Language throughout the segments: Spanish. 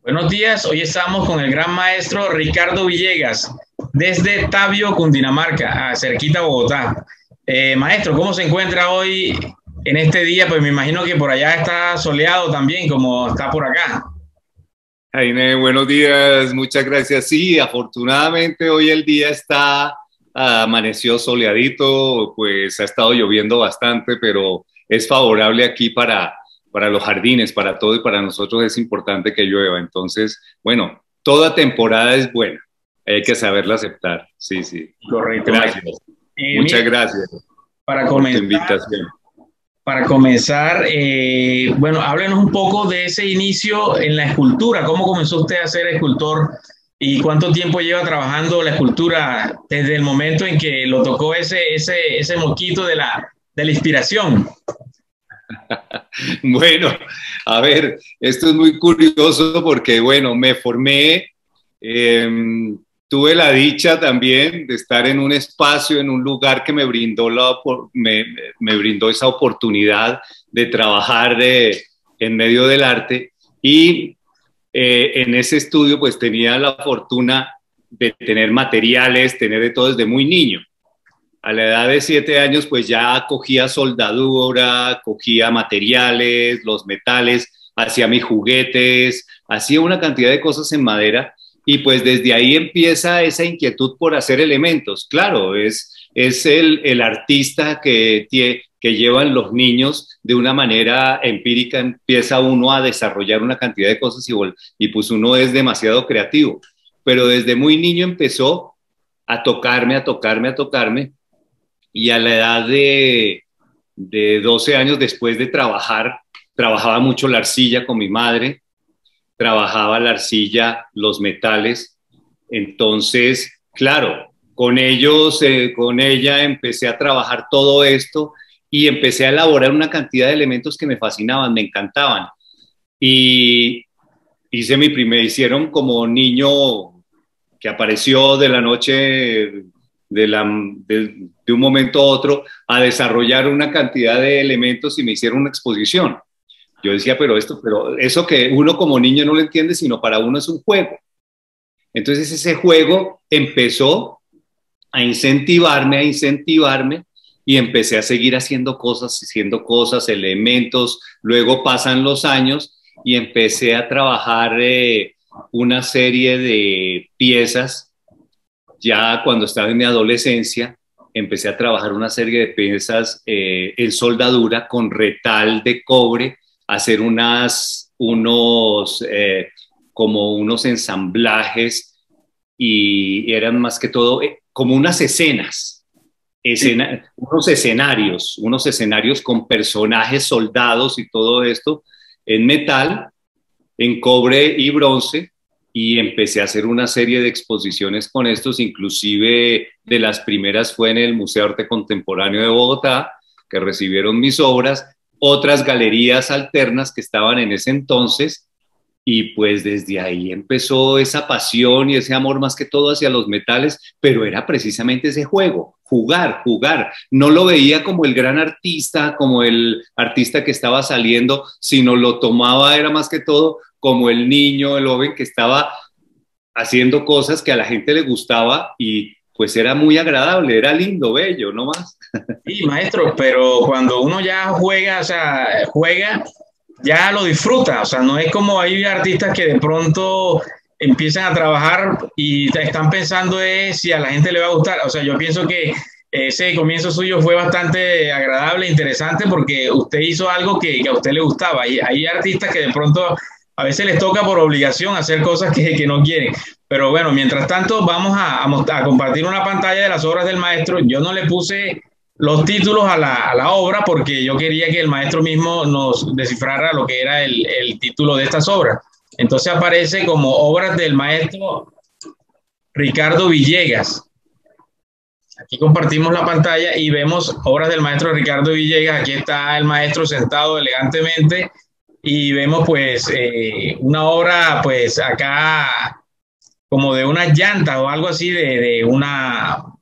Buenos días, hoy estamos con el gran maestro Ricardo Villegas, desde Tabio, Cundinamarca, cerquita de Bogotá. Maestro, ¿cómo se encuentra hoy en este día? Pues me imagino que por allá está soleado también, como está por acá. Jaime, buenos días, muchas gracias. Sí, afortunadamente hoy el día amaneció soleadito, pues ha estado lloviendo bastante, pero es favorable aquí para los jardines, para todo y para nosotros es importante que llueva. Entonces, bueno, toda temporada es buena, hay que saberla aceptar. Sí, sí. Correcto, Gracias, maestro. muchas Mire, gracias para por tu comenzar, invitación. bueno, háblenos un poco de ese inicio en la escultura. ¿Cómo comenzó usted a ser escultor y cuánto tiempo lleva trabajando la escultura desde el momento en que lo tocó ese mosquito de la inspiración? Bueno, a ver, esto es muy curioso porque, bueno, me formé, eh, tuve la dicha también de estar en un espacio, en un lugar que me brindó, me brindó esa oportunidad de trabajar en medio del arte y en ese estudio pues tenía la fortuna de tener materiales, tener de todo desde muy niño. A la edad de 7 años, pues ya cogía soldadura, cogía materiales, los metales, hacía mis juguetes, hacía una cantidad de cosas en madera y pues desde ahí empieza esa inquietud por hacer elementos. Claro, es el artista que llevan los niños de una manera empírica, empieza uno a desarrollar una cantidad de cosas y pues uno es demasiado creativo. Pero desde muy niño empezó a tocarme, a tocarme, a tocarme y a la edad de 12 años después de trabajar, trabajaba mucho la arcilla con mi madre, trabajaba la arcilla, los metales. Entonces, claro, con ella empecé a trabajar todo esto y empecé a elaborar una cantidad de elementos que me fascinaban, me encantaban. Y hicieron como niño que apareció de la noche, de un momento a otro, a desarrollar una cantidad de elementos y me hicieron una exposición. Yo decía, pero eso que uno como niño no lo entiende, sino para uno es un juego. Entonces ese juego empezó a incentivarme y empecé a seguir haciendo cosas, elementos. Luego pasan los años y empecé a trabajar una serie de piezas. Ya cuando estaba en mi adolescencia, empecé a trabajar una serie de piezas en soldadura con retal de cobre, hacer como unos ensamblajes y eran más que todo como unas unos escenarios con personajes, soldados y todo esto en metal, en cobre y bronce, y empecé a hacer una serie de exposiciones con estos, inclusive de las primeras fue en el Museo de Arte Contemporáneo de Bogotá, que recibieron mis obras, otras galerías alternas que estaban en ese entonces, y pues desde ahí empezó esa pasión y ese amor más que todo hacia los metales, pero era precisamente ese juego, jugar, jugar. No lo veía como el gran artista, como el artista que estaba saliendo, sino lo tomaba, era más que todo como el niño, el joven que estaba haciendo cosas que a la gente le gustaba y pues era muy agradable, era lindo, bello, no más. Sí, maestro, pero cuando uno ya juega, o sea, juega, ya lo disfruta, o sea, no es como hay artistas que de pronto empiezan a trabajar y están pensando es si a la gente le va a gustar, o sea, yo pienso que ese comienzo suyo fue bastante agradable, interesante, porque usted hizo algo que a usted le gustaba, y hay artistas que de pronto a veces les toca por obligación hacer cosas que no quieren, pero bueno, mientras tanto vamos a compartir una pantalla de las obras del maestro. Yo no le puse los títulos a la obra porque yo quería que el maestro mismo nos descifrara lo que era el título de estas obras. Entonces aparece como obras del maestro Ricardo Villegas. Aquí compartimos la pantalla y vemos obras del maestro Ricardo Villegas. Aquí está el maestro sentado elegantemente y vemos pues una obra pues acá como de unas llantas o algo así de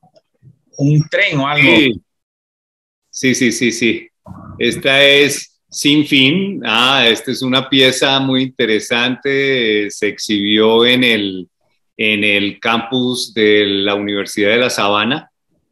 un tren o algo. Sí, sí, sí, sí, sí. Esta es, Sin fin. Esta es una pieza muy interesante. Se exhibió en el campus de la Universidad de La Sabana.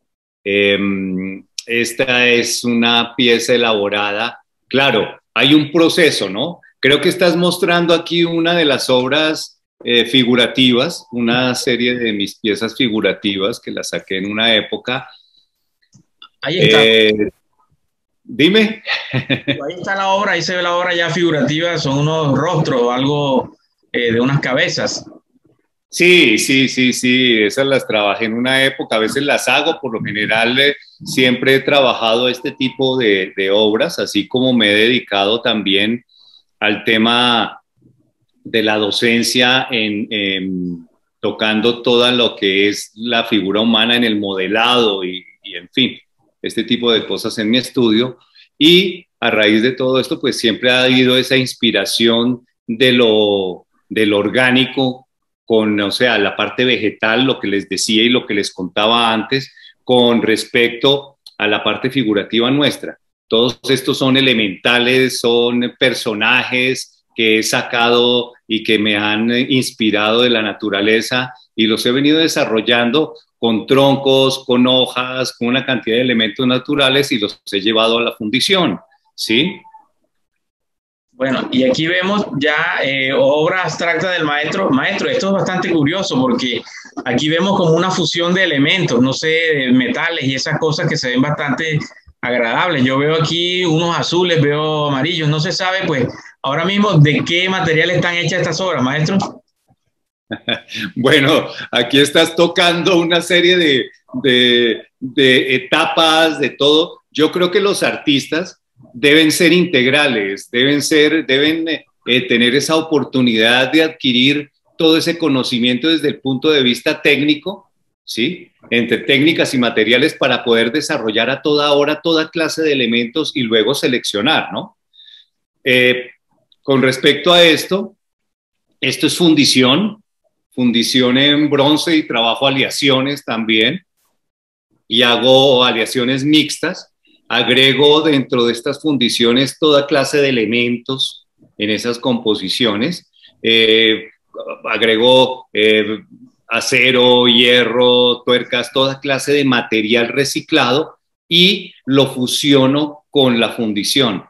Esta es una pieza elaborada. Claro, hay un proceso, ¿no? Creo que estás mostrando aquí una de las obras figurativas, una serie de mis piezas figurativas que las saqué en una época. Ahí está. Dime. Ahí está la obra, ahí se ve la obra ya figurativa, son unos rostros, algo de unas cabezas. Sí, esas las trabajé en una época, a veces las hago, por lo general siempre he trabajado este tipo de obras, así como me he dedicado también al tema de la docencia tocando todo lo que es la figura humana en el modelado y en fin, este tipo de cosas en mi estudio. Y a raíz de todo esto, pues siempre ha habido esa inspiración de lo orgánico con, o sea, la parte vegetal, lo que les decía y lo que les contaba antes, con respecto a la parte figurativa nuestra. Todos estos son elementales, son personajes que he sacado y que me han inspirado de la naturaleza y los he venido desarrollando con troncos, con hojas, con una cantidad de elementos naturales y los he llevado a la fundición, ¿sí? Bueno, y aquí vemos ya obra abstracta del maestro. Maestro, esto es bastante curioso porque aquí vemos como una fusión de elementos, no sé, de metales y esas cosas que se ven bastante agradables. Yo veo aquí unos azules, veo amarillos, no se sabe pues ahora mismo de qué material están hechas estas obras, maestro. Bueno, aquí estás tocando una serie de etapas, de todo. Yo creo que los artistas deben ser integrales, deben tener esa oportunidad de adquirir todo ese conocimiento desde el punto de vista técnico, ¿sí? Entre técnicas y materiales para poder desarrollar a toda hora toda clase de elementos y luego seleccionar, ¿no? Con respecto a esto es fundición en bronce y trabajo aleaciones también y hago aleaciones mixtas. Agrego dentro de estas fundiciones toda clase de elementos en esas composiciones. Agrego acero, hierro, tuercas, toda clase de material reciclado y lo fusiono con la fundición.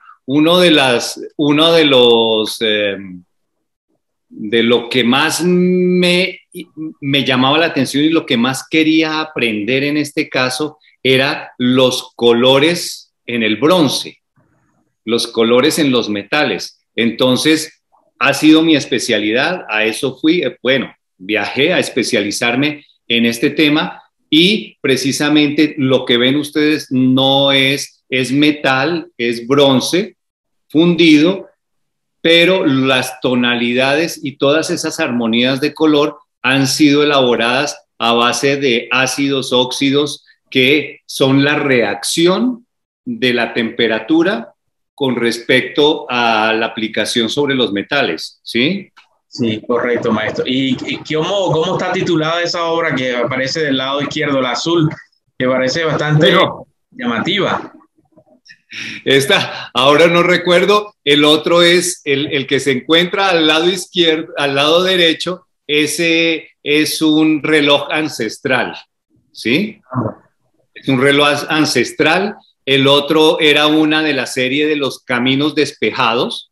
De lo que más me llamaba la atención y lo que más quería aprender en este caso era los colores en el bronce, los colores en los metales. Entonces, ha sido mi especialidad, a eso fui, bueno, viajé a especializarme en este tema y precisamente lo que ven ustedes no es metal, es bronce fundido, pero las tonalidades y todas esas armonías de color han sido elaboradas a base de ácidos óxidos que son la reacción de la temperatura con respecto a la aplicación sobre los metales, ¿sí? Sí, correcto, maestro. ¿Y cómo está titulada esa obra que aparece del lado izquierdo, la azul, que parece bastante llamativa? Esta, ahora no recuerdo, el otro es el que se encuentra al lado izquierdo, al lado derecho, ese es un reloj ancestral, ¿sí? Es un reloj ancestral. El otro era una de la serie de los caminos despejados,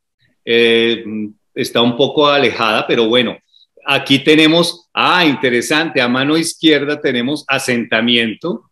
está un poco alejada, pero bueno, aquí tenemos, interesante, a mano izquierda tenemos asentamiento,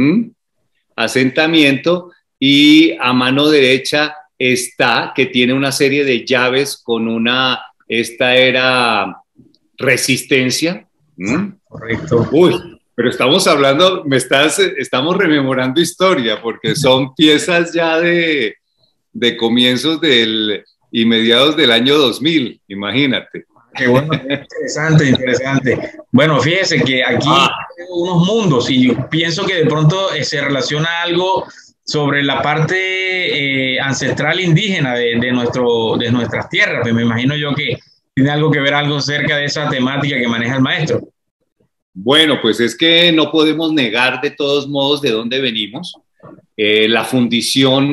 asentamiento, y a mano derecha está, que tiene una serie de llaves con esta era resistencia. Correcto. Uy, pero estamos hablando, estamos rememorando historia, porque son piezas ya de comienzos y mediados del año 2000, imagínate. Qué bueno, interesante. Bueno, fíjese que aquí tengo unos mundos y yo pienso que de pronto se relaciona algo sobre la parte ancestral indígena de nuestras tierras. Pues me imagino yo que tiene algo que ver algo cerca de esa temática que maneja el maestro. Bueno, pues es que no podemos negar de todos modos de dónde venimos. La fundición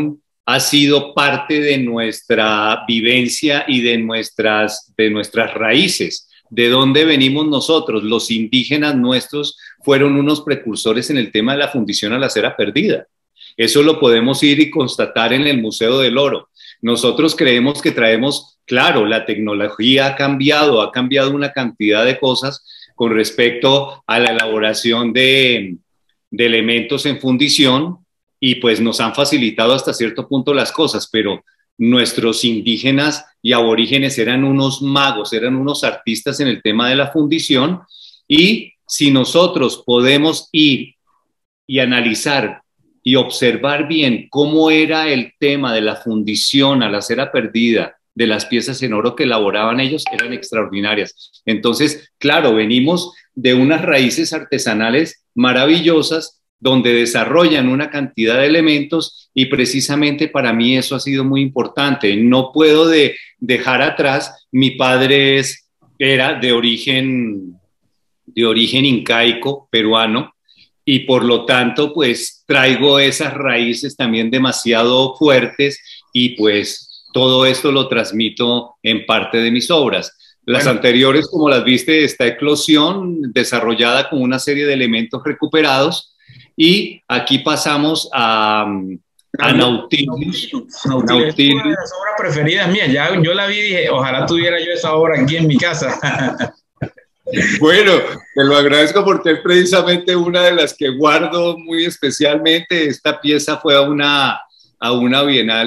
ha sido parte de nuestra vivencia y de nuestras raíces. ¿De dónde venimos nosotros? Los indígenas nuestros fueron unos precursores en el tema de la fundición a la cera perdida. Eso lo podemos ir y constatar en el Museo del Oro. Nosotros creemos que traemos, claro, la tecnología ha cambiado una cantidad de cosas con respecto a la elaboración de elementos en fundición y pues nos han facilitado hasta cierto punto las cosas, pero nuestros indígenas y aborígenes eran unos magos, eran unos artistas en el tema de la fundición, y si nosotros podemos ir y analizar y observar bien cómo era el tema de la fundición a la cera perdida de las piezas en oro que elaboraban ellos, eran extraordinarias. Entonces, claro, venimos de unas raíces artesanales maravillosas donde desarrollan una cantidad de elementos, y precisamente para mí eso ha sido muy importante. No puedo dejar atrás, mi padre era de origen incaico, peruano, y por lo tanto pues traigo esas raíces también demasiado fuertes, y pues todo esto lo transmito en parte de mis obras. Las anteriores, como las viste, está Eclosión, desarrollada con una serie de elementos recuperados, y aquí pasamos a Nautilus. Nautilus es una de las obras preferidas mías. Ya, yo la vi y dije, ojalá tuviera yo esa obra aquí en mi casa. Bueno, te lo agradezco porque es precisamente una de las que guardo muy especialmente. Esta pieza fue a una bienal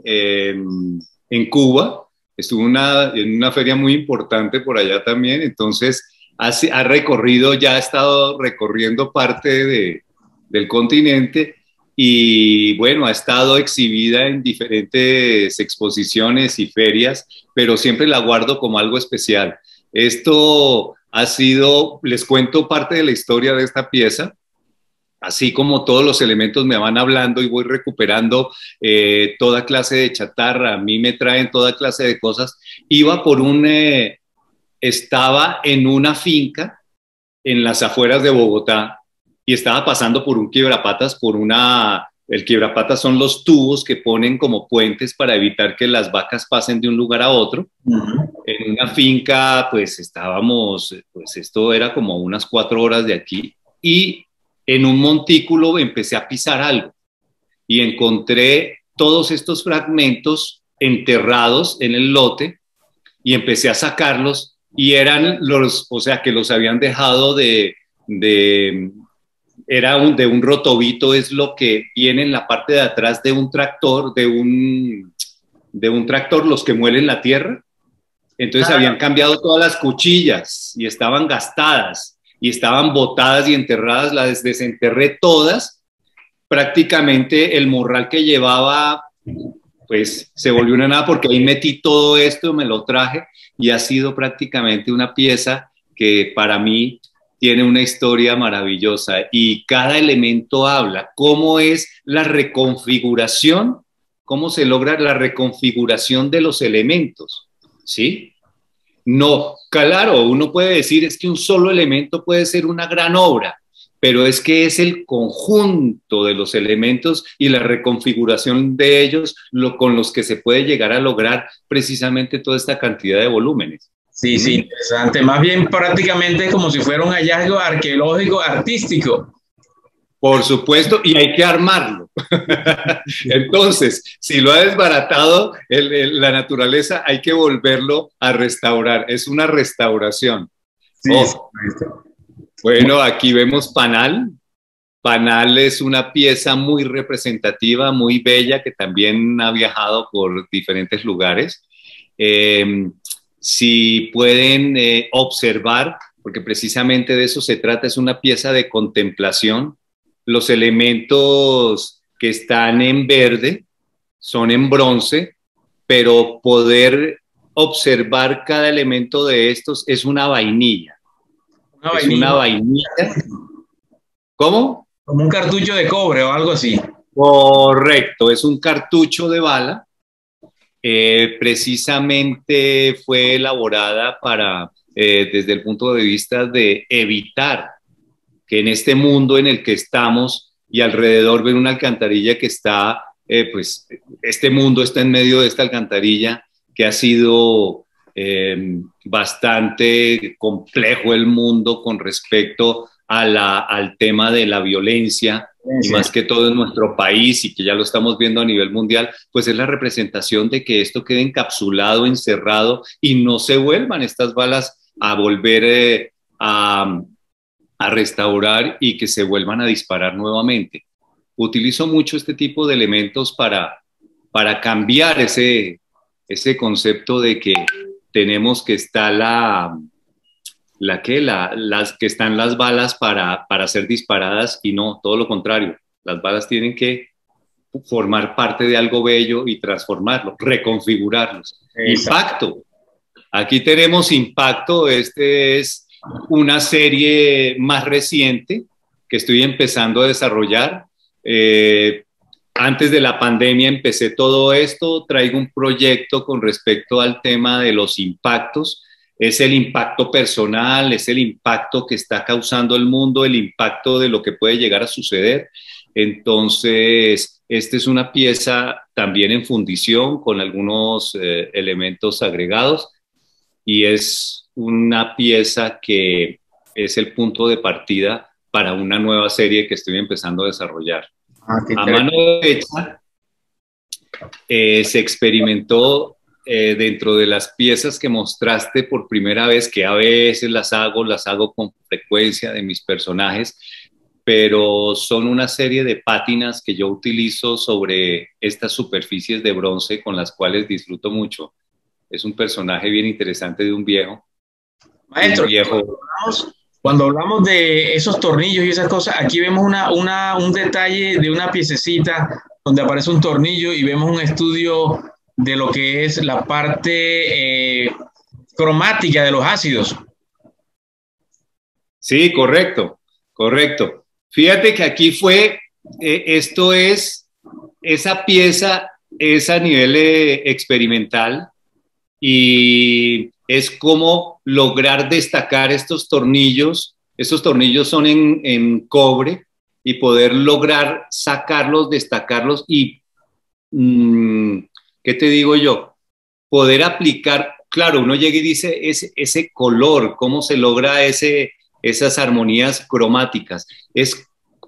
en Cuba. Estuvo en una feria muy importante por allá también. Entonces, ha recorrido, ya ha estado recorriendo parte del continente, y bueno, ha estado exhibida en diferentes exposiciones y ferias, pero siempre la guardo como algo especial. Esto ha sido, les cuento parte de la historia de esta pieza, así como todos los elementos me van hablando y voy recuperando toda clase de chatarra, a mí me traen toda clase de cosas. Estaba en una finca en las afueras de Bogotá, y estaba pasando por un quiebrapatas, el quiebrapatas son los tubos que ponen como puentes para evitar que las vacas pasen de un lugar a otro. En una finca, pues estábamos, pues esto era como unas 4 horas de aquí, y en un montículo empecé a pisar algo y encontré todos estos fragmentos enterrados en el lote, y empecé a sacarlos, y eran o sea, que los habían dejado era de un rotobito, es lo que viene en la parte de atrás de un tractor, de un tractor, los que muelen la tierra. Entonces habían cambiado todas las cuchillas y estaban gastadas y estaban botadas y enterradas, las desenterré todas. Prácticamente el morral que llevaba pues se volvió una nada, porque ahí metí todo esto, me lo traje, y ha sido prácticamente una pieza que para mí tiene una historia maravillosa, y cada elemento habla, cómo es la reconfiguración, cómo se logra la reconfiguración de los elementos, ¿sí? No, claro, uno puede decir es que un solo elemento puede ser una gran obra, pero es que es el conjunto de los elementos y la reconfiguración de ellos con los que se puede llegar a lograr precisamente toda esta cantidad de volúmenes. Sí, sí, interesante. Más bien prácticamente es como si fuera un hallazgo arqueológico artístico. Por supuesto, y hay que armarlo. Entonces, si lo ha desbaratado la naturaleza, hay que volverlo a restaurar. Es una restauración. Sí, bueno, aquí vemos Panal. Panal es una pieza muy representativa, muy bella, que también ha viajado por diferentes lugares. Si pueden observar, porque precisamente de eso se trata, es una pieza de contemplación. Los elementos que están en verde son en bronce, pero poder observar cada elemento de estos es una vainilla. Es una vainilla. ¿Cómo? Como un cartucho de cobre o algo así. Correcto, es un cartucho de bala. Precisamente fue elaborada desde el punto de vista de evitar que en este mundo en el que estamos y alrededor ven una alcantarilla que está pues este mundo está en medio de esta alcantarilla que ha sido bastante complejo el mundo con respecto a al tema de la violencia, y más que todo en nuestro país, y que ya lo estamos viendo a nivel mundial, pues es la representación de que esto quede encapsulado, encerrado, y no se vuelvan estas balas a volver a restaurar y que se vuelvan a disparar nuevamente. Utilizo mucho este tipo de elementos para cambiar ese concepto de que tenemos que estar las que están las balas para ser disparadas, y no, todo lo contrario. Las balas tienen que formar parte de algo bello y transformarlo, reconfigurarlos. Impacto. Aquí tenemos Impacto. Este es una serie más reciente que estoy empezando a desarrollar. Antes de la pandemia empecé todo esto. Traigo un proyecto con respecto al tema de los impactos. Es el impacto personal, es el impacto que está causando el mundo, el impacto de lo que puede llegar a suceder. Entonces, esta es una pieza también en fundición con algunos elementos agregados, y es una pieza que es el punto de partida para una nueva serie que estoy empezando a desarrollar. A mano derecha se experimentó dentro de las piezas que mostraste por primera vez, que a veces las hago con frecuencia de mis personajes, pero son una serie de pátinas que yo utilizo sobre estas superficies de bronce con las cuales disfruto mucho. Es un personaje bien interesante de un viejo. Maestro, cuando hablamos de esos tornillos y esas cosas, aquí vemos un detalle de una piececita donde aparece un tornillo, y vemos un estudio de lo que es la parte cromática de los ácidos. Sí, correcto, correcto. Fíjate que aquí esto es, esa pieza es a nivel experimental, y es como lograr destacar estos tornillos. Estos tornillos son en cobre, y poder lograr sacarlos, destacarlos y, ¿qué te digo yo? Poder aplicar, claro, uno llega y dice ese color, cómo se logra esas armonías cromáticas. Es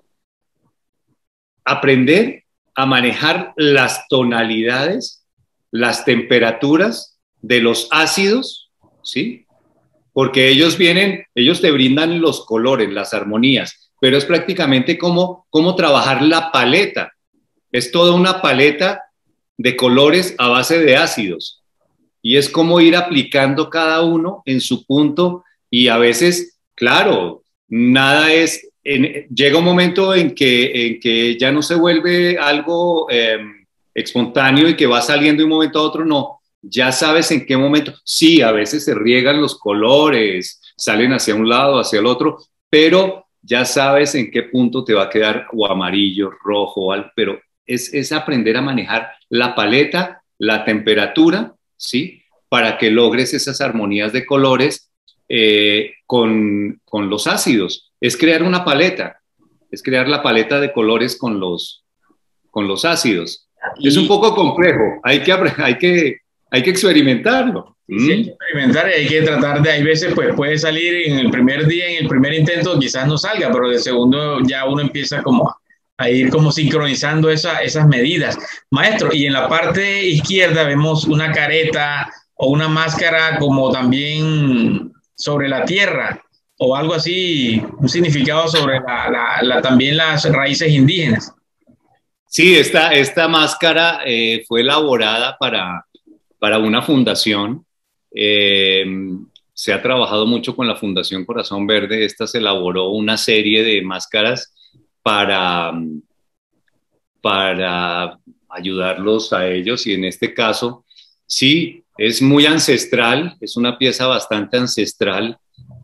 aprender a manejar las tonalidades, las temperaturas de los ácidos, ¿sí? Porque ellos te brindan los colores, las armonías, pero es prácticamente cómo trabajar la paleta. Es toda una paleta de colores a base de ácidos, y es como ir aplicando cada uno en su punto, y a veces, claro, nada es, llega un momento en que ya no se vuelve algo espontáneo y que va saliendo de un momento a otro, no. Ya sabes en qué momento. Sí, a veces se riegan los colores, salen hacia un lado, hacia el otro, pero ya sabes en qué punto te va a quedar, o amarillo, rojo, pero es aprender a manejar la paleta, la temperatura, ¿sí? Para que logres esas armonías de colores con los ácidos. Es crear una paleta, es crear la paleta de colores con los ácidos. Es un poco complejo, hay que experimentarlo. Sí, hay que experimentar, y hay que tratar hay veces pues puede salir en el primer día, en el primer intento quizás no salga, pero de segundo ya uno empieza como a ir como sincronizando esas medidas. Maestro, y en la parte izquierda vemos una careta o una máscara como también sobre la tierra, o algo así, un significado sobre también las raíces indígenas. Sí, esta máscara fue elaborada para una fundación. Se ha trabajado mucho con la Fundación Corazón Verde. Esta se elaboró una serie de máscaras para ayudarlos a ellos, y en este caso, sí, es muy ancestral, es una pieza bastante ancestral.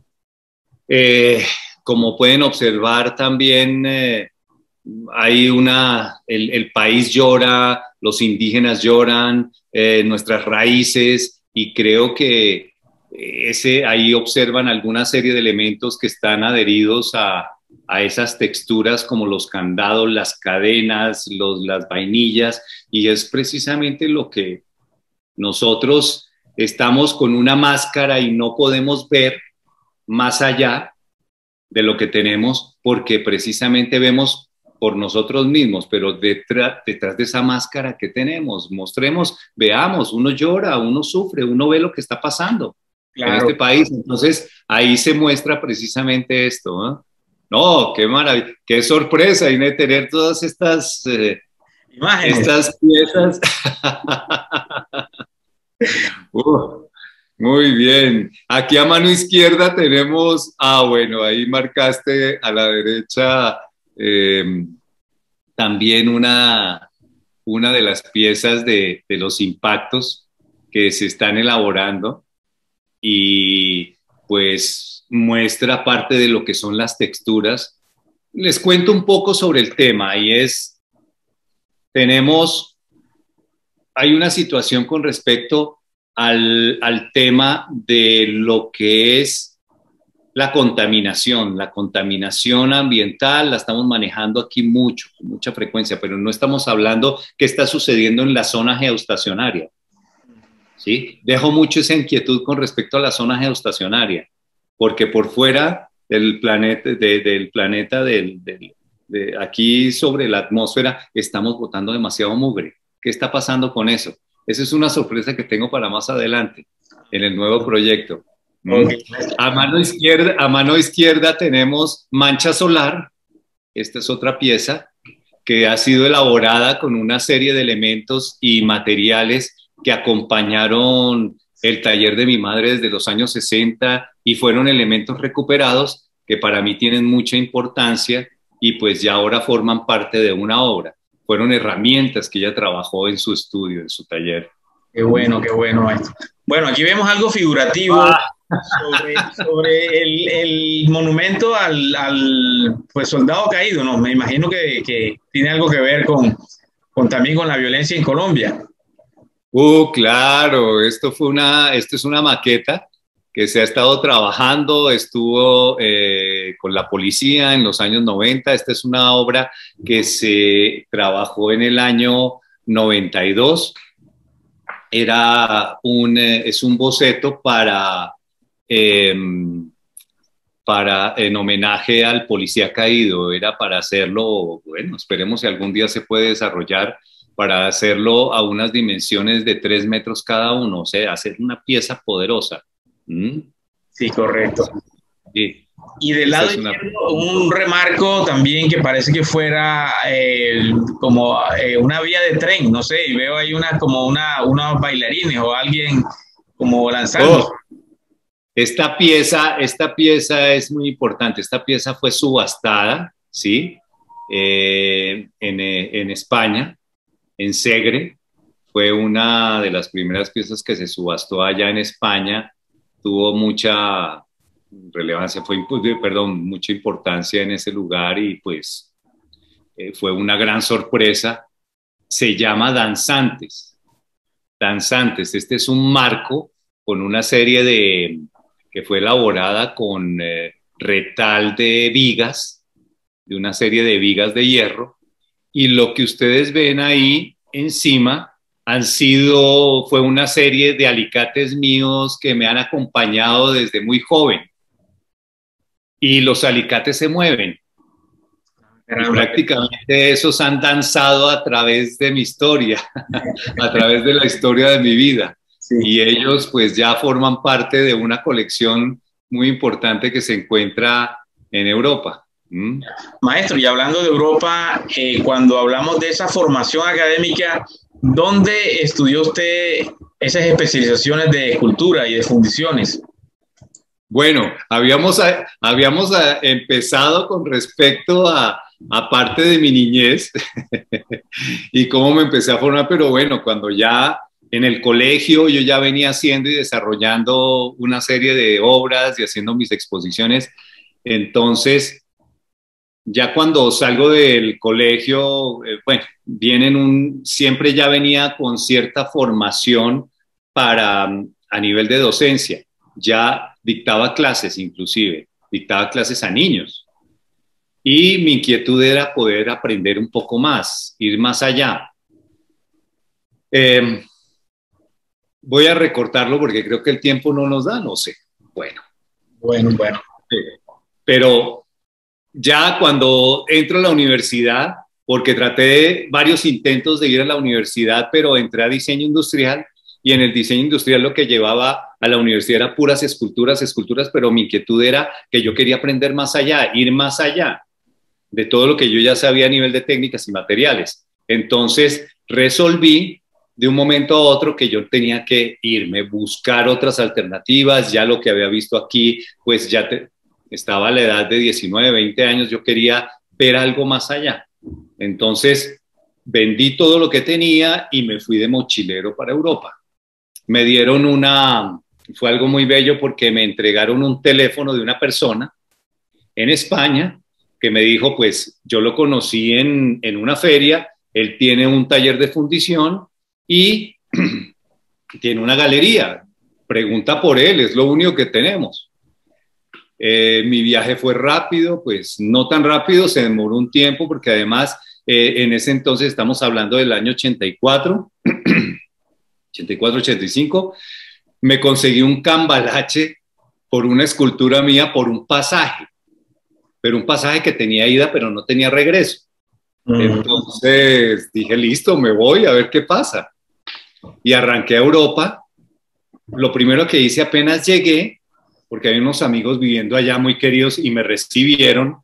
Como pueden observar también, hay el país llora, los indígenas lloran, nuestras raíces, y creo que ahí observan alguna serie de elementos que están adheridos a esas texturas como los candados, las cadenas, las vainillas, y es precisamente lo que nosotros estamos con una máscara y no podemos ver más allá de lo que tenemos porque precisamente vemos por nosotros mismos, pero detrás de esa máscara que tenemos, mostremos, veamos, uno llora, uno sufre, uno ve lo que está pasando en este país. Entonces, ahí se muestra precisamente esto, ¿no? No, qué maravilla, qué sorpresa, y de tener todas estas imágenes, estas piezas. Muy bien. Aquí a mano izquierda tenemos, bueno, ahí marcaste a la derecha también una de las piezas de los impactos que se están elaborando y pues muestra parte de lo que son las texturas. Les cuento un poco sobre el tema y hay una situación con respecto al tema de lo que es la contaminación ambiental. La estamos manejando aquí mucho, con mucha frecuencia, pero no estamos hablando qué está sucediendo en la zona geoestacionaria, ¿sí? Dejo mucho esa inquietud con respecto a la zona geoestacionaria, porque por fuera del planeta, aquí sobre la atmósfera, estamos botando demasiado mugre. ¿Qué está pasando con eso? Esa es una sorpresa que tengo para más adelante en el nuevo proyecto. Okay. A mano izquierda tenemos Mancha Solar. Esta es otra pieza que ha sido elaborada con una serie de elementos y materiales que acompañaron el taller de mi madre desde los años 60 y fueron elementos recuperados que para mí tienen mucha importancia y pues ya ahora forman parte de una obra. Fueron herramientas que ella trabajó en su estudio, en su taller. Qué bueno esto. Bueno, aquí vemos algo figurativo sobre el monumento al pues, soldado caído, ¿no? Me imagino que tiene algo que ver también con la violencia en Colombia. Claro, esto es una maqueta que se ha estado trabajando, estuvo con la policía en los años 90. Esta es una obra que se trabajó en el año 92. Es un boceto en homenaje al policía caído. Era para hacerlo, bueno, esperemos si algún día se puede desarrollar, para hacerlo a unas dimensiones de 3 metros cada uno, o sea, hacer una pieza poderosa. Sí, correcto. Sí. Y del lado izquierdo, un remarco también que parece que fuera como una vía de tren, no sé, y veo ahí unos bailarines o alguien como lanzando. Esta pieza es muy importante. Esta pieza fue subastada, ¿sí? En España, en Segre. Fue una de las primeras piezas que se subastó allá en España. Tuvo mucha relevancia, mucha importancia en ese lugar y pues fue una gran sorpresa. Se llama Danzantes. Este es un marco con una serie que fue elaborada con retal de vigas, de una serie de vigas de hierro, y lo que ustedes ven ahí encima fue una serie de alicates míos que me han acompañado desde muy joven. Y los alicates se mueven. Y prácticamente esos han danzado a través de mi historia, a través de la historia de mi vida. Sí. Y ellos pues ya forman parte de una colección muy importante que se encuentra en Europa. Maestro, y hablando de Europa, cuando hablamos de esa formación académica, ¿dónde estudió usted esas especializaciones de escultura y de fundiciones? Bueno, habíamos empezado con respecto a parte de mi niñez y cómo me empecé a formar, pero bueno, cuando ya en el colegio yo ya venía haciendo y desarrollando una serie de obras y haciendo mis exposiciones, entonces ya cuando salgo del colegio, bueno, siempre ya venía con cierta formación a nivel de docencia. Ya dictaba clases inclusive, dictaba clases a niños. y mi inquietud era poder aprender un poco más, ir más allá. Voy a recortarlo porque creo que el tiempo no nos da, no sé. Bueno. Bueno. Pero ya cuando entro a la universidad, porque traté varios intentos de ir a la universidad, pero entré a diseño industrial, y en el diseño industrial lo que llevaba a la universidad era puras esculturas, pero mi inquietud era que yo quería aprender más allá, ir más allá de todo lo que yo ya sabía a nivel de técnicas y materiales. Entonces resolví de un momento a otro que yo tenía que irme, buscar otras alternativas. Ya lo que había visto aquí, pues ya estaba a la edad de 19, 20 años, yo quería ver algo más allá. Entonces vendí todo lo que tenía y me fui de mochilero para Europa. Me dieron fue algo muy bello porque me entregaron un teléfono de una persona en España que me dijo, pues yo lo conocí en una feria, él tiene un taller de fundición y tiene una galería, pregunta por él, es lo único que tenemos. Mi viaje fue rápido, pues no tan rápido, se demoró un tiempo porque además en ese entonces estamos hablando del año 84, 84, 85, me conseguí un cambalache por una escultura mía, por un pasaje, pero un pasaje que tenía ida pero no tenía regreso. Entonces dije, listo, me voy a ver qué pasa. Y arranqué a Europa. Lo primero que hice apenas llegué, porque hay unos amigos viviendo allá muy queridos y me recibieron,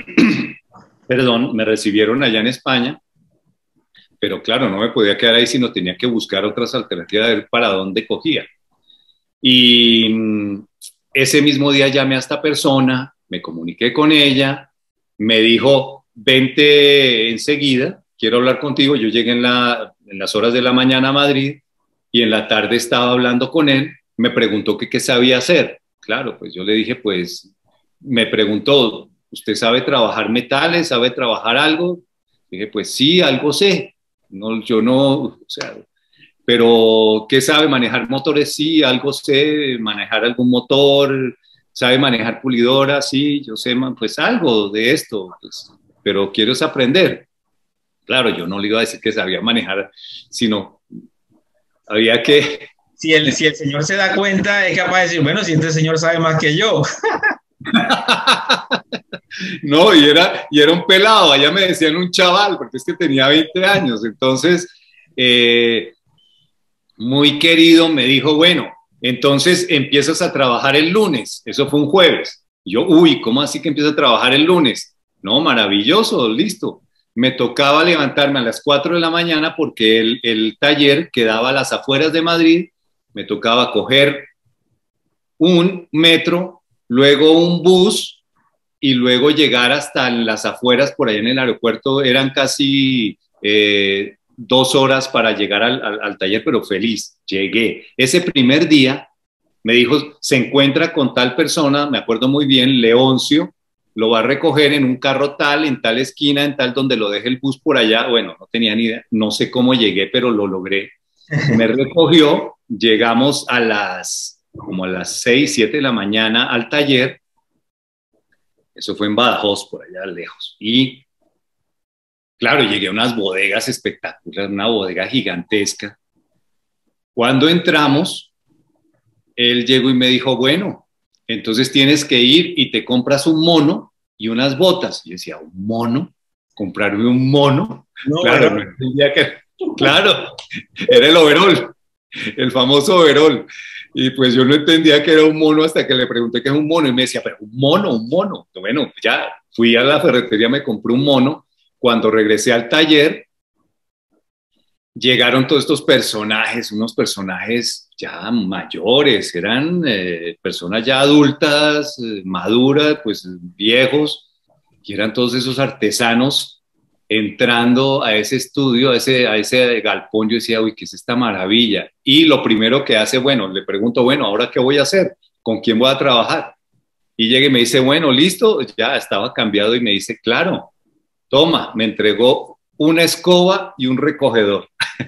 me recibieron allá en España, pero claro, no me podía quedar ahí, sino tenía que buscar otras alternativas de ver para dónde cogía. Y ese mismo día llamé a esta persona, me comuniqué con ella, me dijo, vente enseguida, quiero hablar contigo. Yo llegué en las horas de la mañana a Madrid y en la tarde estaba hablando con él, me preguntó qué sabía hacer. Claro, pues yo le dije, pues me preguntó, ¿usted sabe trabajar metales? ¿Sabe trabajar algo? Dije, pues sí, algo sé. No, yo no, o sea, pero ¿qué sabe? ¿Manejar motores? Sí, algo sé. ¿Manejar algún motor? ¿Sabe manejar pulidora? Sí, yo sé, pues algo de esto, pues, pero quiero es aprender. Claro, yo no le iba a decir que sabía manejar, sino había que... Si el señor se da cuenta, es capaz de decir, bueno, si este señor sabe más que yo. No, y era un pelado, allá me decían un chaval, porque es que tenía 20 años. Entonces, muy querido, me dijo, bueno, entonces empiezas a trabajar el lunes. Eso fue un jueves. Y yo, uy, ¿cómo así que empiezo a trabajar el lunes? No, maravilloso, listo. Me tocaba levantarme a las 4 de la mañana porque el taller quedaba a las afueras de Madrid. Me tocaba coger un metro, luego un bus y luego llegar hasta las afueras, por ahí en el aeropuerto. Eran casi 2 horas para llegar al taller, pero feliz, llegué. Ese primer día me dijo, se encuentra con tal persona, me acuerdo muy bien, Leoncio, lo va a recoger en un carro tal, en tal esquina, en tal donde lo deje el bus por allá. Bueno, no tenía ni idea, no sé cómo llegué, pero lo logré. Me recogió, llegamos como a las 6, 7 de la mañana al taller. Eso fue en Badajoz, por allá lejos. Y claro, llegué a unas bodegas espectaculares, una bodega gigantesca. Cuando entramos, él llegó y me dijo, bueno, entonces tienes que ir y te compras un mono y unas botas. Y yo decía, ¿un mono? ¿Comprarme un mono? No, claro, no entendía que... Claro, era el overol, el famoso overol. Y pues yo no entendía que era un mono hasta que le pregunté qué es un mono y me decía, pero un mono, un mono. Bueno, ya fui a la ferretería, me compré un mono. Cuando regresé al taller, llegaron todos estos personajes, unos personajes ya mayores, eran personas ya adultas, maduras, pues viejos, y eran todos esos artesanos entrando a ese estudio, a ese galpón. Yo decía, uy, ¿qué es esta maravilla? Y lo primero que hace, bueno, le pregunto, bueno, ¿ahora qué voy a hacer? ¿Con quién voy a trabajar? Y llega y me dice, bueno, listo, ya estaba cambiado y me dice, claro, toma, me entregó una escoba y un recogedor.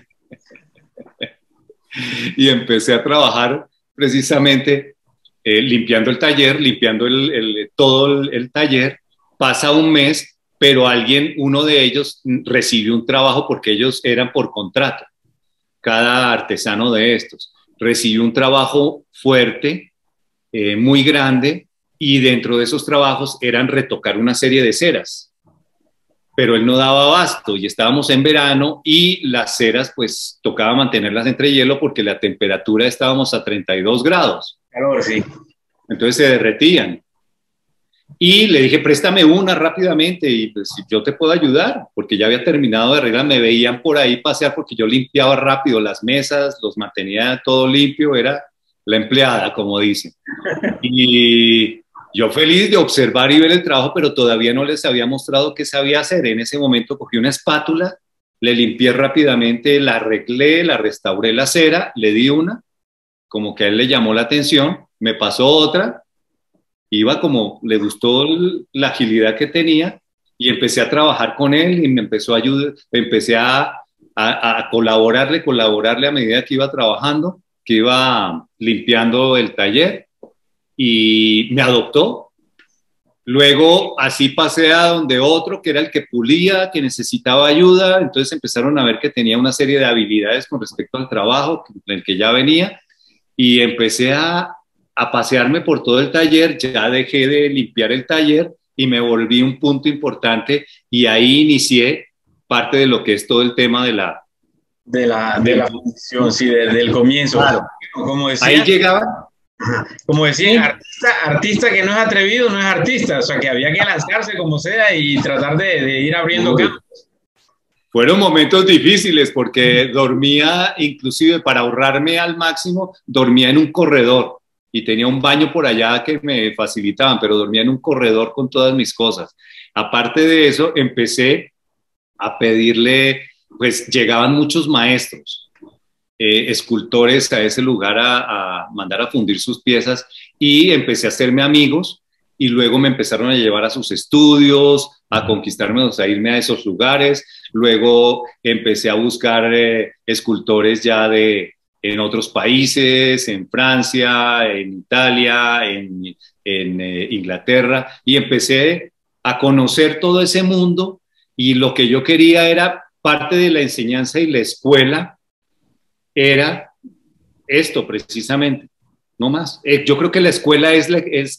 Y empecé a trabajar precisamente limpiando el taller, limpiando todo el taller. pasa un mes, pero uno de ellos recibe un trabajo porque ellos eran por contrato. Cada artesano de estos recibió un trabajo fuerte, muy grande, y dentro de esos trabajos eran retocar una serie de ceras, pero él no daba abasto y estábamos en verano y las ceras pues tocaba mantenerlas entre hielo porque la temperatura estábamos a 32 grados. Calor, sí. Entonces se derretían. Y le dije, préstame una rápidamente y pues yo te puedo ayudar, porque ya había terminado de arreglar, me veían por ahí pasear porque yo limpiaba rápido las mesas, los mantenía todo limpio, era la empleada, como dicen. Y yo feliz de observar y ver el trabajo, pero todavía no les había mostrado qué sabía hacer. En ese momento cogí una espátula, le limpié rápidamente, la arreglé, la restauré la cera, le di una, como que a él le llamó la atención, me pasó otra, iba como, le gustó la agilidad que tenía y empecé a trabajar con él y me empezó a ayudar, empecé a colaborarle a medida que iba trabajando, que iba limpiando el taller y me adoptó. Luego así pasé a donde otro que era el que pulía, que necesitaba ayuda, entonces empezaron a ver que tenía una serie de habilidades con respecto al trabajo en el que ya venía y empecé a pasearme por todo el taller, ya dejé de limpiar el taller y me volví un punto importante y ahí inicié parte de lo que es todo el tema de la función, sí, desde el comienzo. Claro. Como decía, ahí llegaba. como decía, artista que no es atrevido no es artista, o sea que había que lanzarse como sea y tratar de ir abriendo campos. Fueron momentos difíciles porque dormía, inclusive para ahorrarme al máximo, dormía en un corredor y tenía un baño por allá que me facilitaban, pero dormía en un corredor con todas mis cosas. Aparte de eso, empecé a pedirle, pues llegaban muchos maestros, escultores a ese lugar a mandar a fundir sus piezas y empecé a hacerme amigos y luego me empezaron a llevar a sus estudios, a conquistarme, o sea, a irme a esos lugares. Luego empecé a buscar escultores ya en otros países, en Francia, en Italia, en Inglaterra, y empecé a conocer todo ese mundo y lo que yo quería era parte de la enseñanza y la escuela, era esto precisamente. No más. Yo creo que la escuela es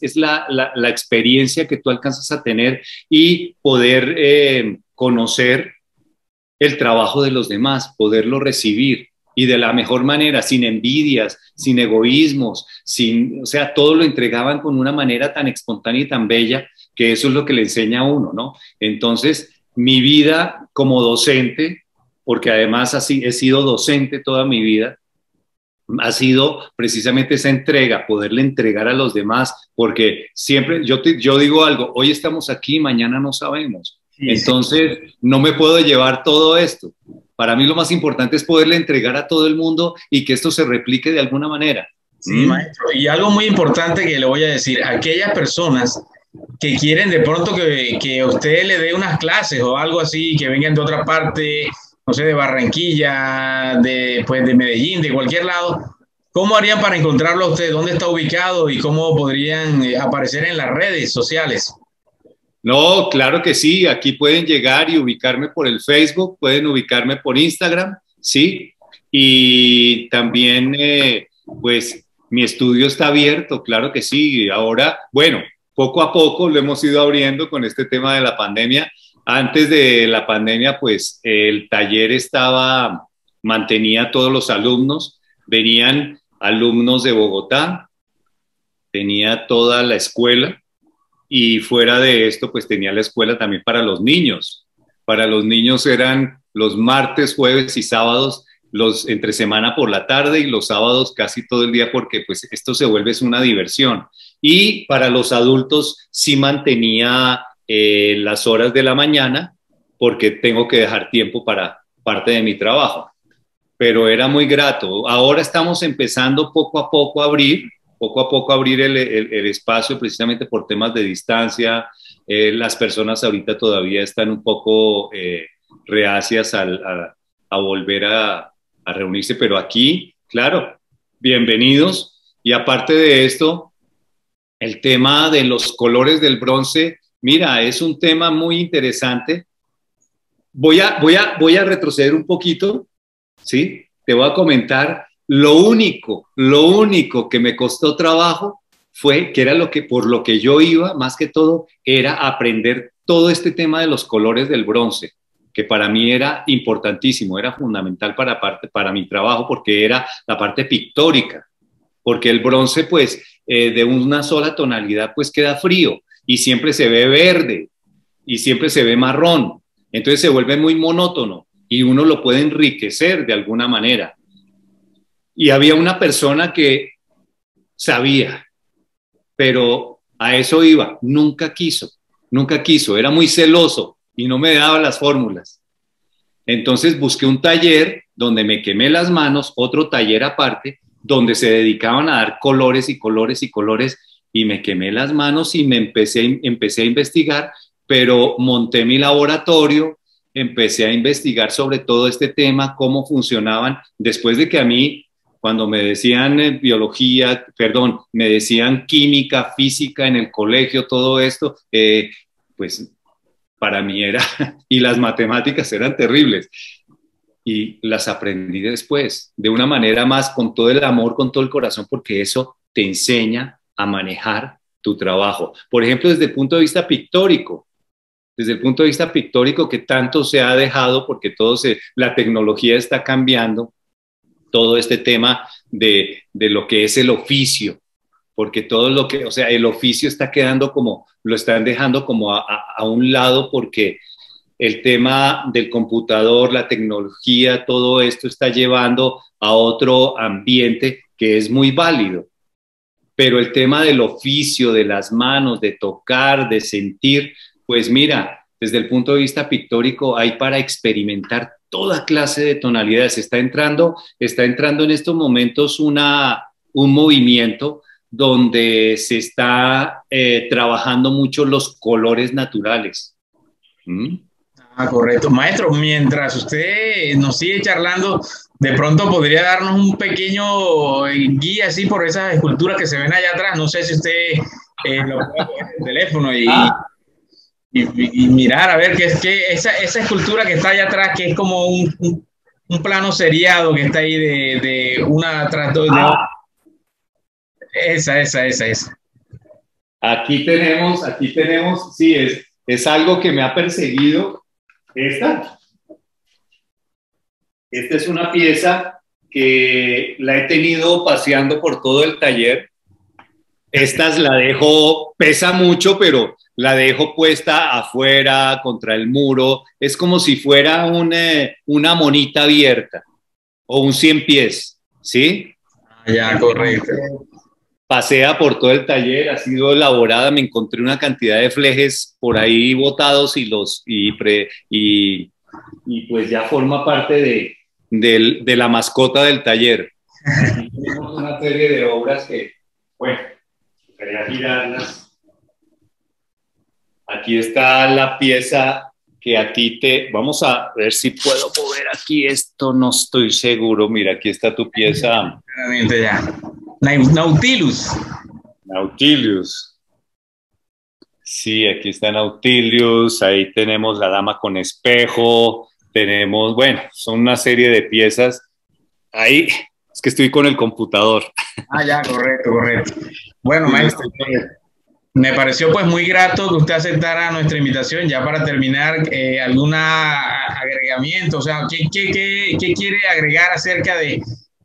la experiencia que tú alcanzas a tener y poder conocer el trabajo de los demás, poderlo recibir y de la mejor manera, sin envidias, sin egoísmos, o sea, todo lo entregaban con una manera tan espontánea y tan bella que eso es lo que le enseña a uno, ¿no? Entonces, mi vida como docente, porque además así he sido docente toda mi vida, ha sido precisamente esa entrega, poderle entregar a los demás, porque siempre yo digo algo, hoy estamos aquí, mañana no sabemos. Sí, entonces sí. No me puedo llevar todo esto. Para mí lo más importante es poderle entregar a todo el mundo y que esto se replique de alguna manera. Sí, maestro. Y algo muy importante que le voy a decir, aquellas personas que quieren de pronto que usted le dé unas clases o algo así, que vengan de otra parte, no sé, de Barranquilla, pues de Medellín, de cualquier lado, ¿cómo harían para encontrarlo a usted? ¿Dónde está ubicado y cómo podrían aparecer en las redes sociales? No, claro que sí, aquí pueden llegar y ubicarme por el Facebook, pueden ubicarme por Instagram, sí, y también pues mi estudio está abierto, claro que sí, ahora, bueno, poco a poco lo hemos ido abriendo con este tema de la pandemia. Antes de la pandemia, pues el taller mantenía a todos los alumnos, venían alumnos de Bogotá, tenía toda la escuela y fuera de esto, pues tenía la escuela también para los niños. Para los niños eran los martes, jueves y sábados, los entre semana por la tarde y los sábados casi todo el día porque pues esto se vuelve una diversión. Y para los adultos sí mantenía las horas de la mañana porque tengo que dejar tiempo para parte de mi trabajo, pero era muy grato. Ahora estamos empezando poco a poco a abrir el espacio precisamente por temas de distancia. Las personas ahorita todavía están un poco reacias a volver a reunirse, pero aquí, claro, bienvenidos. Y aparte de esto, el tema de los colores del bronce Mira, es un tema muy interesante. Voy a retroceder un poquito, ¿sí? Te voy a comentar lo único que me costó trabajo fue que era por lo que yo iba, más que todo, era aprender todo este tema de los colores del bronce, que para mí era importantísimo, era fundamental para mi trabajo, porque era la parte pictórica, porque el bronce, pues, de una sola tonalidad, pues queda frío y siempre se ve verde y siempre se ve marrón. Entonces se vuelve muy monótono y uno lo puede enriquecer de alguna manera. Y había una persona que sabía, pero a eso iba, nunca quiso, era muy celoso y no me daba las fórmulas. Entonces busqué un taller donde me quemé las manos, otro taller aparte, donde se dedicaban a dar colores y colores y colores, y me quemé las manos y me empecé a investigar, pero monté mi laboratorio, empecé a investigar sobre todo este tema, cómo funcionaban, después de que a mí, cuando me decían biología, perdón, me decían química, física en el colegio, todo esto, pues para mí era, y las matemáticas eran terribles, y las aprendí después, de una manera más, con todo el amor, con todo el corazón, porque eso te enseña a manejar tu trabajo. Por ejemplo, desde el punto de vista pictórico, que tanto se ha dejado, porque la tecnología está cambiando todo este tema de lo que es el oficio, porque todo lo que, o sea, el oficio está quedando como, lo están dejando como a un lado, porque el tema del computador, la tecnología, todo esto está llevando a otro ambiente que es muy válido. Pero el tema del oficio, de las manos, de tocar, de sentir, pues mira, desde el punto de vista pictórico hay para experimentar toda clase de tonalidades. Está entrando en estos momentos un movimiento donde se está trabajando mucho los colores naturales. Ah, correcto. Maestro, mientras usted nos sigue charlando, de pronto podría darnos un pequeño guía así por esas esculturas que se ven allá atrás. No sé si usted lo puede poner en el teléfono y mirar a ver qué es que esa escultura que está allá atrás, que es como un plano seriado que está ahí de una tras de otra. Esa. Aquí tenemos, sí, es algo que me ha perseguido. Esta es una pieza que la he tenido paseando por todo el taller. Estas la dejo, pesa mucho, pero la dejo puesta afuera, contra el muro. Es como si fuera una monita abierta o un 100 pies, ¿sí? Ya, correcto. Pasea por todo el taller, ha sido elaborada, me encontré una cantidad de flejes por ahí botados y pues ya forma parte de la mascota del taller. Aquí tenemos una serie de obras que, bueno, quería girarlas. Aquí está la pieza que a ti vamos a ver si puedo mover aquí esto, no estoy seguro. Mira, aquí está tu pieza. Ya. Nautilus. Sí, aquí está Nautilus, ahí tenemos la dama con espejo, tenemos, bueno, son una serie de piezas. Ahí, es que estoy con el computador. Ah, ya, correcto. Bueno, maestro, me pareció pues muy grato que usted aceptara nuestra invitación. Ya para terminar, algún agregamiento, o sea, ¿qué quiere agregar acerca de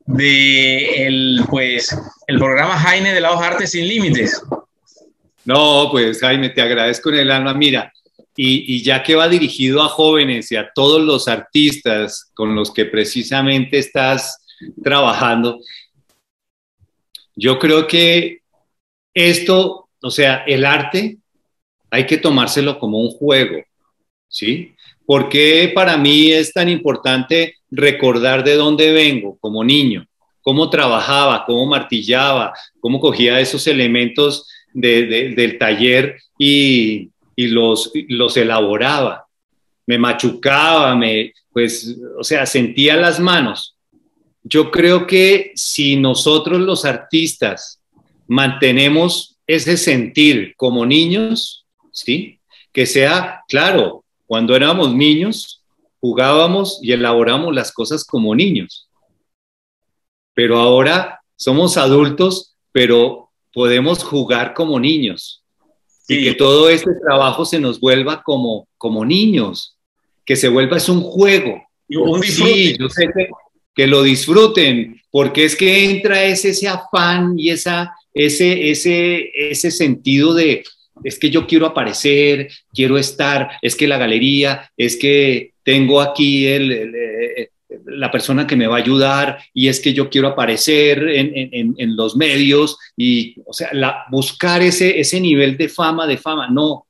el programa Jaime de Laos Artes Sin Límites? No, pues Jaime, te agradezco en el alma. Mira, y ya que va dirigido a jóvenes y a todos los artistas con los que precisamente estás trabajando, yo creo que esto, o sea, el arte hay que tomárselo como un juego, ¿sí? ¿Por qué para mí es tan importante recordar de dónde vengo como niño? Cómo trabajaba, cómo martillaba, cómo cogía esos elementos del taller y los elaboraba. Me machucaba, pues, o sea, sentía las manos. Yo creo que si nosotros los artistas mantenemos ese sentir como niños, ¿sí? que sea, claro, cuando éramos niños, jugábamos y elaboramos las cosas como niños, pero ahora somos adultos, pero podemos jugar como niños. Sí. Y que todo este trabajo se nos vuelva como niños, que se vuelva es un juego. Un disfrute. Sí, yo sé que lo disfruten, porque es que entra ese afán y ese sentido de, es que yo quiero aparecer, quiero estar, es que la galería, es que tengo aquí la persona que me va a ayudar y es que yo quiero aparecer en los medios y, o sea, buscar ese nivel de fama, no.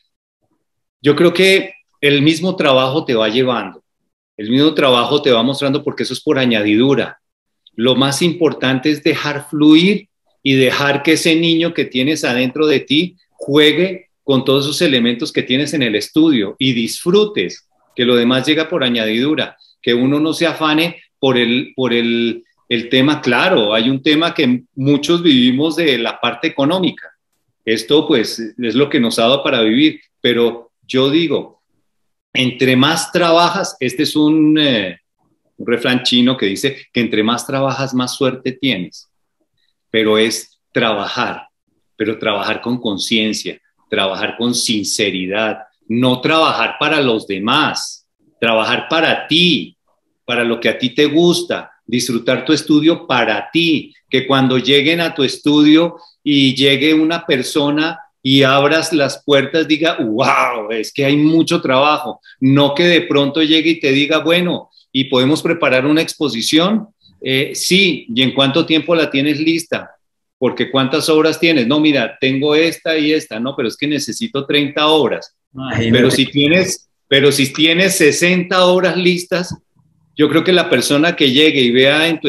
Yo creo que el mismo trabajo te va llevando, el mismo trabajo te va mostrando porque eso es por añadidura. Lo más importante es dejar fluir y dejar que ese niño que tienes adentro de ti juegue con todos esos elementos que tienes en el estudio y disfrutes, que lo demás llega por añadidura, que uno no se afane por el tema. Claro, hay un tema que muchos vivimos de la parte económica. Esto pues es lo que nos ha dado para vivir, pero yo digo, entre más trabajas, este es un refrán chino que dice que entre más trabajas, más suerte tienes, pero es trabajar, pero trabajar con conciencia, trabajar con sinceridad, no trabajar para los demás, trabajar para ti, para lo que a ti te gusta, disfrutar tu estudio para ti, que cuando lleguen a tu estudio y llegue una persona y abras las puertas, diga, wow, es que hay mucho trabajo, no que de pronto llegue y te diga, bueno, ¿y podemos preparar una exposición? Sí, ¿y en cuánto tiempo la tienes lista? Porque ¿cuántas obras tienes? No, mira, tengo esta y esta, no, pero es que necesito 30 obras. Pero si tienes 60 obras listas, yo creo que la persona que llegue y vea en tu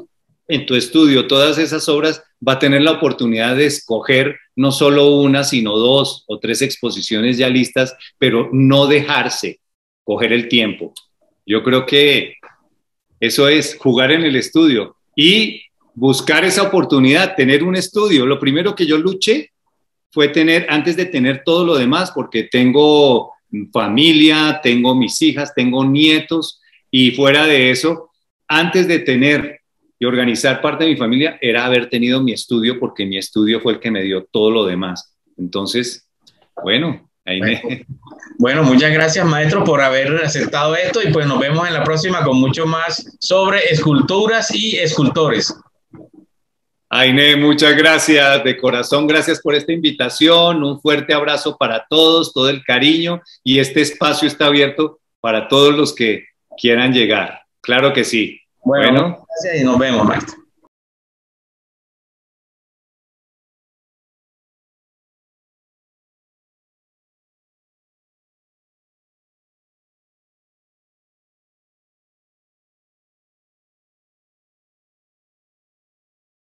estudio todas esas obras va a tener la oportunidad de escoger no solo una, sino 2 o 3 exposiciones ya listas, pero no dejarse coger el tiempo. Yo creo que eso es jugar en el estudio y buscar esa oportunidad, tener un estudio. Lo primero que yo luché fue antes de tener todo lo demás, porque tengo familia, tengo mis hijas, tengo nietos, y fuera de eso, antes de tener y organizar parte de mi familia, era haber tenido mi estudio, porque mi estudio fue el que me dio todo lo demás. Entonces, bueno, Bueno, muchas gracias, maestro, por haber aceptado esto, y pues nos vemos en la próxima con mucho más sobre esculturas y escultores. Aine, muchas gracias de corazón, gracias por esta invitación, un fuerte abrazo para todos, todo el cariño, y este espacio está abierto para todos los que quieran llegar. Claro que sí. Bueno, gracias y nos vemos, maestro.